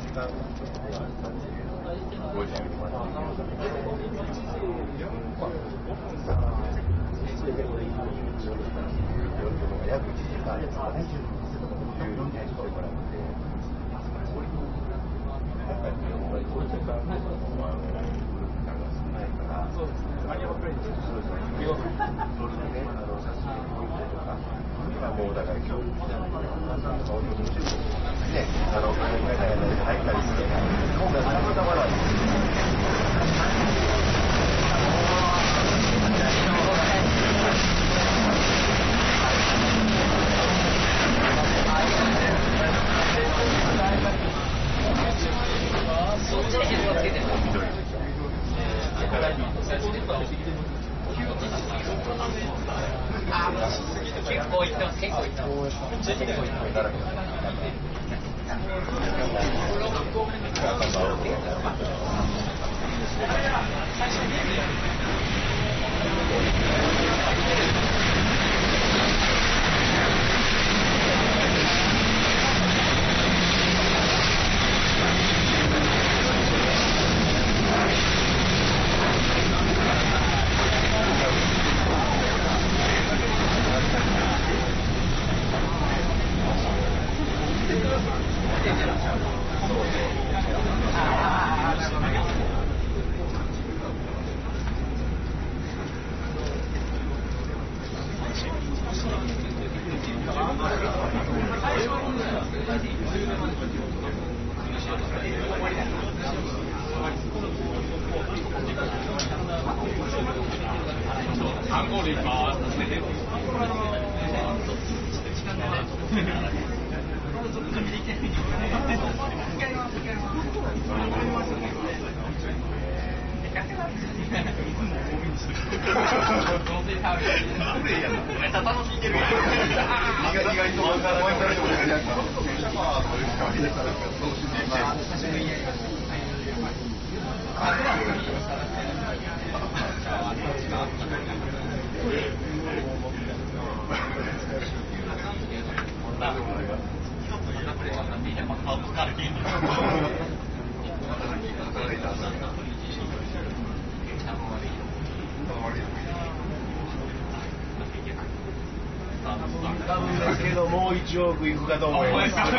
もう1億いくかと思います。それが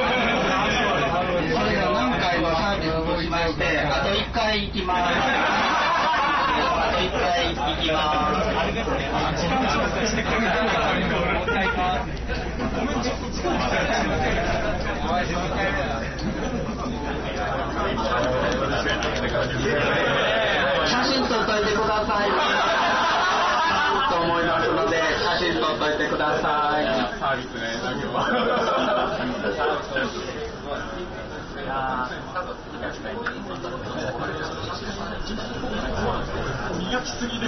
何回もサービスをしまして、あと1回行きます。あと1回行きます。写真撮っといてください。と思いますので、写真撮っといてください。 サービスね、作業は。磨きすぎで。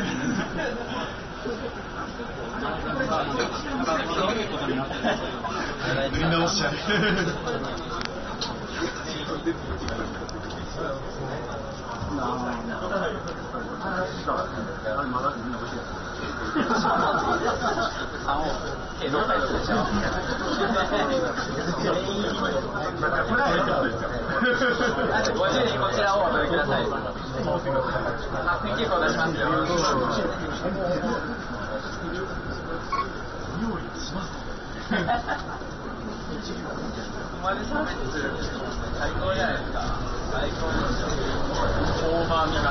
塗り直しちゃう。 ご自由にこちらをお取りください。結構出しますよ。マジサービス最高じゃないですか。最高ですよ。オーバー磨き。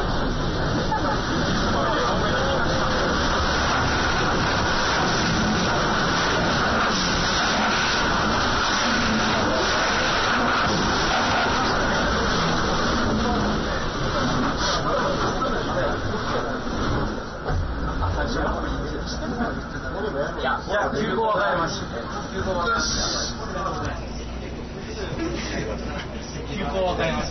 いや、休校は帰りました。休校は帰りました。休校は帰りました。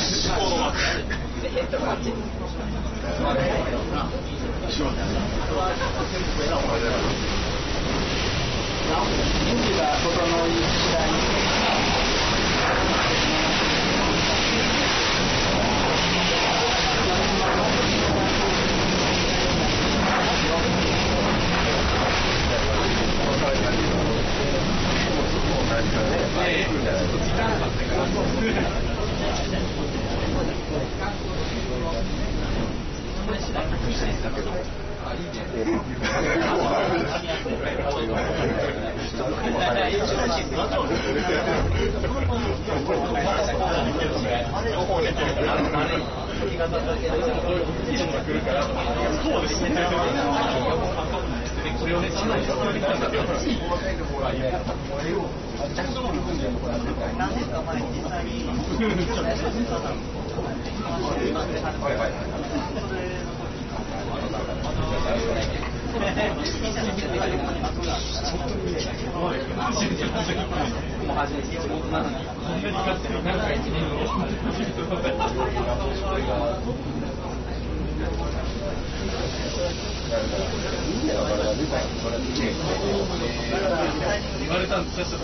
準備が整い次第に。 だけど。 そうですね。それをね、何年か前に実際に言われたんですよ。